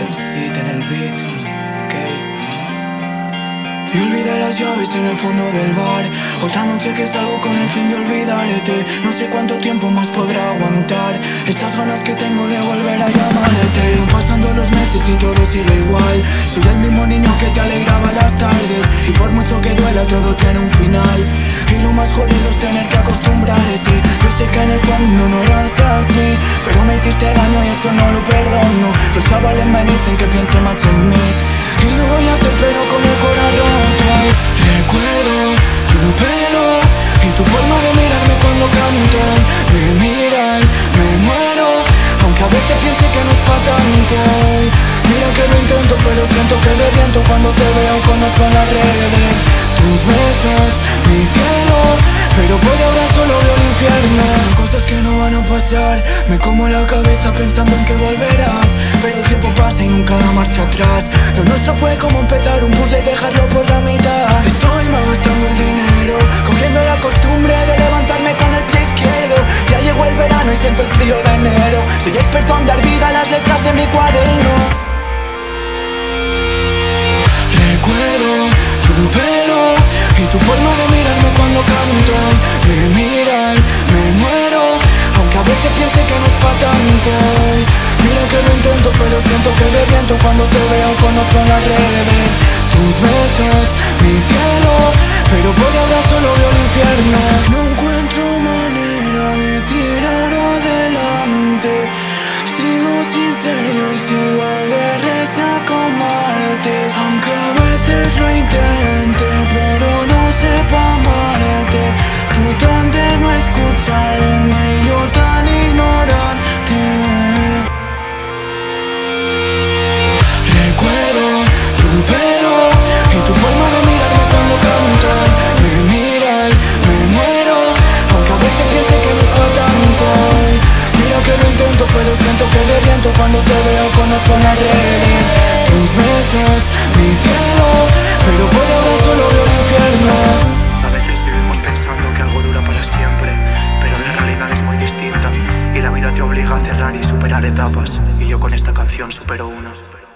Sit en el beat, ok. Y olvidé las llaves en el fondo del bar. Otra noche que salgo con el fin de olvidarte. No sé cuánto tiempo más podrá aguantar estas ganas que tengo de volver a llamarte. Pasando los meses y todo sigue igual. Soy el mismo niño que te alegraba las tardes. Y por mucho que duela todo tiene un final. Y lo más jodido es tener que acostumbrarse. Yo sé que en el fondo no eras así, pero me hiciste daño y eso no lo perdono. Los chavales me dicen que piense más en mí, y lo voy a hacer pero con el corazón roto. Recuerdo tu pelo y tu forma de mirarme cuando canto. Me miran, me muero, aunque a veces piense que no es pa' tanto. Mira que lo intento pero siento que reviento cuando te veo con otro en las redes. Tus besos, mi cielo, pero por ahora solo veo el infierno. Son cosas que no van a pasar, me como la cabeza pensando en que volverás. Pero el tiempo pasa y nunca da marcha atrás. Lo nuestro fue como empezar un puzzle y dejarlo por la mitad. Estoy malgastando el dinero, cogiendo la costumbre de levantarme con el pie izquierdo. Ya llegó el verano y siento el frío de enero. Soy experto en dar vida a las letras de mi cuaderno. Recuerdo tu pelo y tu forma de mirarme cuando canto. Me miran, me muero, aunque a veces piense que no es pa' tanto. Mira que lo intento pero siento que reviento cuando te veo con otro en las redes. Tus besos, mi cielo, pero por ahora solo veo el infierno. No encuentro manera de tirar adelante. Sigo sin serio y sigo de resaca con martes. Aunque a veces lo intente, pero no sepa amarte. Tú tan de no escucharme y yo tan ignorante. Recuerdo tu pelo y tu forma de mirarme cuando canto. Me miran, me muero, aunque a veces piense que no es pa' tanto. Mira que lo intento pero siento que reviento cuando te veo con otro en las redes. Tus besos, mi cielo, pero por ahora solo veo el infierno. A veces vivimos pensando que algo dura para siempre, pero la realidad es muy distinta y la vida te obliga a cerrar y superar etapas. Y yo con esta canción supero una.